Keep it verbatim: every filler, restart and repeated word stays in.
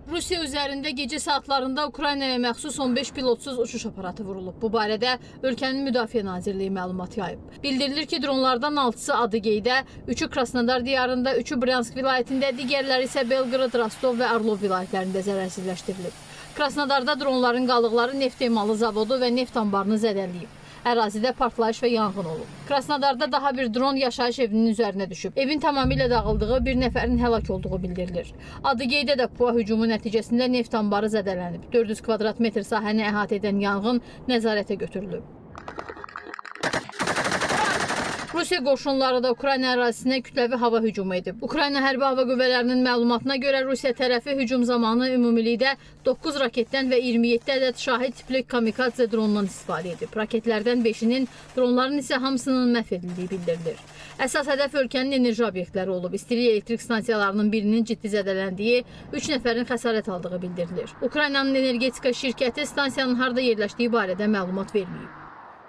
Rusiya üzərində gecə saatlarında Ukraynaya məxsus on beş pilotsuz uçuş aparatı vurulub. Bu barədə ölkənin Müdafiə Nazirliyi məlumat yayıb. Bildirilir ki, dronlardan altısı Adıgeydə, üçü Krasnodar diyarında, üçü Bryansk vilayətində, digərləri isə Belqorod, Rostov və Orlov vilayətlərində zərərsizləşdirilib. Krasnodarda dronların qalıqları neft emalı zavodu və neft anbarını zədələyib. Ərazidə partlayış və yanğın olub. Krasnodarda daha bir dron yaşayış evinin üzərinə düşüb. Evin tamamilə dağıldığı, bir nəfərin həlak olduğu bildirilir. Adıgeydə də PUA hücumu nəticəsində neft anbarı zədələnib. dörd yüz kvadrat metr sahəni əhatə edən yanğın nəzarətə götürülüb. Rusiya qoşunları da Ukrayna ərazisinə kütləvi hava hücumu edib. Ukrayna Hərbi Hava Qüvvələrinin məlumatına görə Rusiya tərəfi hücum zamanı ümumilikdə doqquz raketdən və iyirmi yeddi ədəd şahid tipli kamikadze dronundan istifadə edib. Raketlərdən beşinin, dronların isə hamısının məhv edildiyi bildirilir. Əsas hədəf ölkənin enerji obyektləri olub. İstilik elektrik stansiyalarının birinin ciddi zədələndiyi, üç nəfərin xəsarət aldığı bildirilir. Ukraynanın energetika şirkəti stansiyanın harda yerləşdiyi barədə məlumat verməyib.